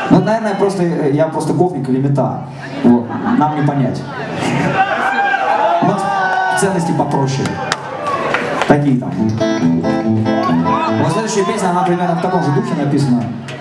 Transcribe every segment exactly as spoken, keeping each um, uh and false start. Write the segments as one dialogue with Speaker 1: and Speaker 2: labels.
Speaker 1: Ну, наверное, просто, я просто гопник или мета. Вот. Нам не понять. У нас ценности попроще. Такие там. Вот следующая песня, она примерно в таком же духе написана.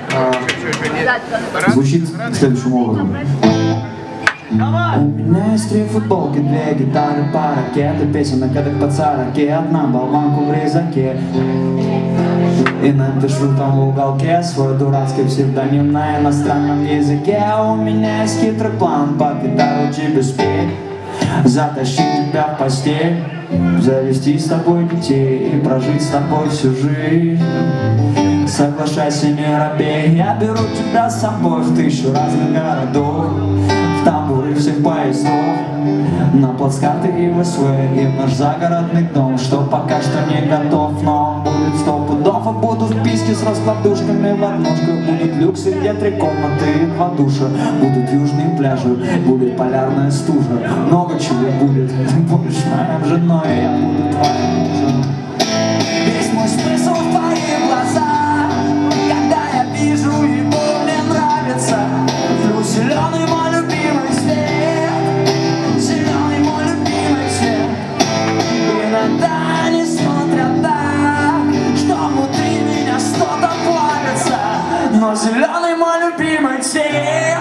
Speaker 1: Звучит следующим образом. У меня есть три футболки, две гитары, пара ракеты, песен на кадок по цараке, одна болванку в резаке. И напишу там в уголке свой дурацкий псевдоним на иностранном языке. У меня есть хитрый план, под гитару тебе спеть, затащить тебя в постель, завести с тобой детей и прожить с тобой всю жизнь. Соглашайся, не робей, я беру тебя с собой в тысячу разных городов, в тамбуры всех поездов, на плацкарты и в СВ, и в наш загородный дом, что пока что не готов, но он будет сто пудов. А буду в писке с раскладушками в однушках, будут люксы, где три комнаты и два душа, будут южные пляжи, будет полярная стужа, много чего будет. Ты будешь моей женой, я буду твоим мужем. Весь мой смысл в твоих глазах, когда я вижу его, мне нравится. Плюс зеленый мой любимый цвет, зеленый мой любимый цвет. Иногда не смотрят так, что внутри меня что-то плавится, но зеленый мой любимый цвет.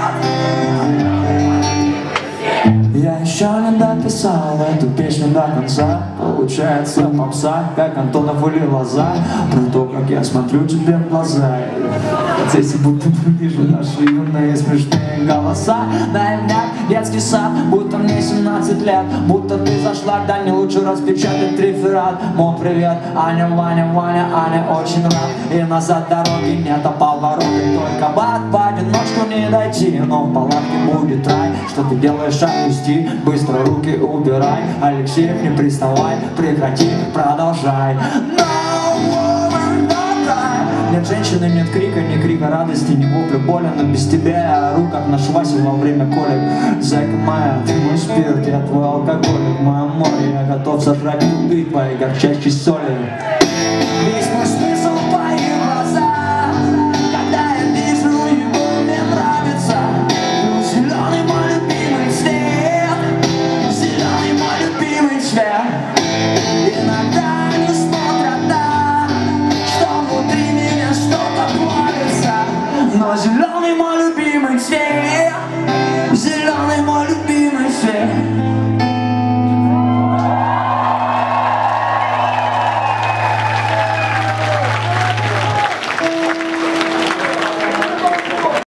Speaker 1: Я еще не дописал эту песню до конца. Получается попса, как Антонов или Лоза, про то, как я смотрю тебе в глаза. Здесь будто бы вижу наши юные смешные голоса. Дай мне детский сад, будто мне семнадцать лет, будто ты зашла, да не лучше распечатать реферат. Мой привет, Аня, Ваня, Ваня, Аня, очень рад. И назад дороги нет, а повороты только бат. По одиночку не дойти, но в палатке будет рай. Что ты делаешь, опусти, быстро руки убирай. Алексеев, не приставай, прекрати, продолжай. Нет женщины, нет крика, ни крика радости, ни вопля боли, но без тебя я ору, как наш Вася во время колик. Зайка моя, ты мой спирт, я твой алкоголик, в моем море я готов сожрать туды твои горчащей соли. Весь мой смысл в твоих глазах, когда я вижу его, мне нравится. Зеленый мой любимый цвет, зеленый мой любимый цвет. Иногда не смотрят так, что внутри меня что-то плавится, но зеленый мой любимый цвет, зеленый мой любимый цвет.